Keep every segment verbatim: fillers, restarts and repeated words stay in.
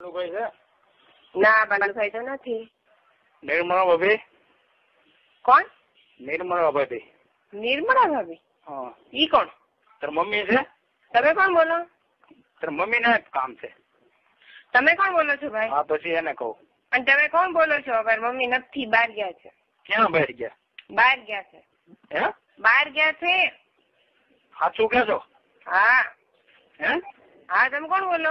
બાલુભાઈ છે? ના બાલુભાઈ તો નથી. નિર્મળા ભાભી? કોણ? નિર્મળા ભાભી. નિર્મળા ભાભી? હા. ઈ કોણ? તાર મમ્મી છે? તમે કોણ બોલો? તાર મમ્મી ને કામ છે. તમે કોણ બોલો છો ભાઈ? હા પછી એને કહું. અને તમે કોણ બોલો છો? ભાઈ મમ્મી નથી, બહાર ગયા છે. ક્યાં બહાર ગયા? બહાર ગયા છે. હે? બહાર ગયા છે. સાચું કહેશો? હા. હે? હા તમે કોણ બોલો?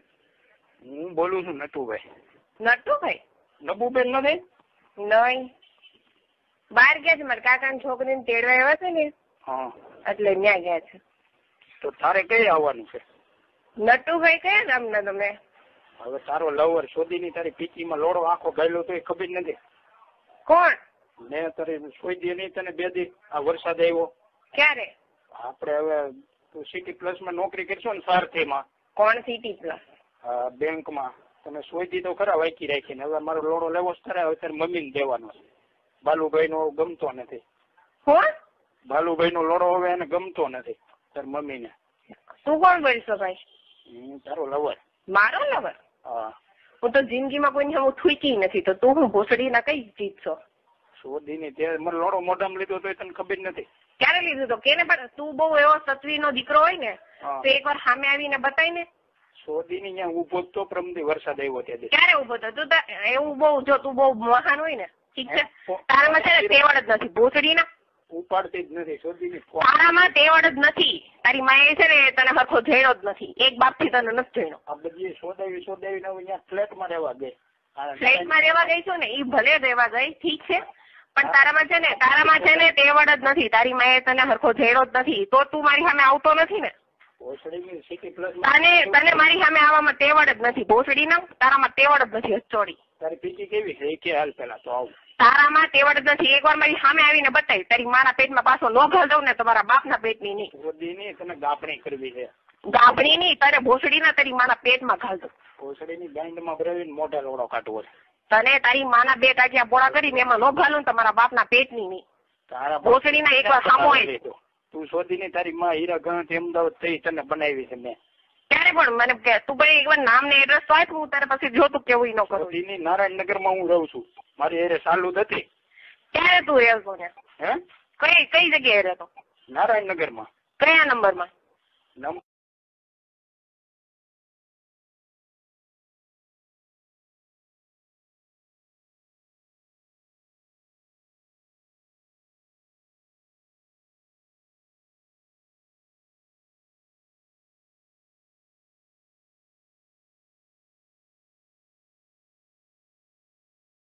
હું બોલું છું નટુભાઈ. નટુભાઈ? નબુબેન નથી? નહીં. બહાર ગયા છે, મારા કાકાની છોકરીને તેડવા આવ્યા છે ને. હા. એટલે ત્યાં ગયા છે. તો તારે કઈ આવવાનું છે? નટુભાઈ કયા ગામના તમે? હવે તારો લવર શોધીની તારી પીચીમાં લોડો આખો ગયેલો તો એ ખબર નથી. કોણ? મેં તારી શોધી નહીં તને બે દી આ વરસાદ આવ્યો. ક્યારે? આપણે હવે તું સિટી પ્લસ માં નોકરી કરશો ને સારથીમાં. કોણ સિટી પ્લસ? બેંકમાં. તમે શોધી તો ખરા વાંચી રાખીને. હવે મારો લોડો લેવો જ ખરા. હવે તારી મમ્મીને દેવાનો છે. બાલુભાઈ નો ગમતો નથી. કોણ? બાલુભાઈ નો લોડો હવે એને ગમતો નથી તાર મમ્મી ને. તું કોણ બોલશો ભાઈ? હું તારો લવર. મારો લવર? હા. હું તો જિંદગીમાં કોઈને હું થૂકી નથી, તો તું હું ભોસડી ના કઈ ચીજ છો? શોધીની તે મને લોડો મોઢામાં લીધો તો તને ખબર નથી. ક્યારે લીધું તો? કેને? પણ તું બહુ એવો સત્વી નો દીકરો હોય ને તો એક વાર સામે આવીને બતાવી ને. શોધીની ત્યાં ઉભો તો પ્રમદી વરસાદ આવ્યો ત્યારે. ક્યારે ઉભો તો? તું એવું બહુ, જો તું બહુ મહાન હોય ને, ઠીક છે, તારામાં છે ને તેવડ જ નથી ભોસડી ના. ઉપાડતી જ નથી શોધીની. તારામાં તેવડ જ નથી. તારી માએ છે ને તને હરખો જણ્યો જ નથી. એક બાપ થી તને નથી જણ્યો. આ બધી શોધાવી શોધાવીને અહીંયા ફ્લેટમાં રહેવા ગઈ. ફ્લેટમાં રહેવા ગઈ છો ને, એ ભલે રહેવા ગઈ, ઠીક છે, પણ તારામાં છે ને તારામાં છે ને તેવડ જ નથી. તારી માએ તને હરખો જણ્યો જ નથી, તો તું મારી સામે આવતો નથી ને. તને તને મારી સામે આવવામાં તેવડ જ નથી ભોસડી ના. તારામાં તેવડ જ નથી. ચોરી તારી પીચી કેવી છે એ કે હાલ પેલા તો આવું. તારામાં તેવડ જ નથી. એક વાર મારી સામે આવીને બતાવી. તારી માના પેટમાં પાછો નો ઘાલ દઉં ને, તમારા બાપના પેટની નહીં. શોધીની તને ગાપણી કરવી છે. ગાભણી નહીં, તારે ભોસડી ના તારી માના પેટમાં ઘાલ દઉં. ભોસડીની ગાંઠમાં ભરાવીને મોઢા લોડો કાઢવો છે. તને તારી માના બે કાઢ્યા પોળા કરીને એમાં નો ઘાલું, તમારા બાપના પેટની નહીં. તારા ભોસડી ના એક વાર સામો હોય. તું શોધીની તારી માં હીરા ગણ અમદાવાદ થઈ તને બનાવી છે મેં. ક્યારે? પણ મને કે તું ભાઈ એકવાર નામ ને એડ્રેસ તો આપ, હું તારે પછી જોતું કેવું ન કરું. શોધીની નારાયણનગર માં હું રહું છું. મારી એરે ચાલુ હતી. ક્યારે તું રહેતો ને? હે? કઈ કઈ જગ્યાએ રહેતો? નારાયણનગર માં. કયા નંબર માં?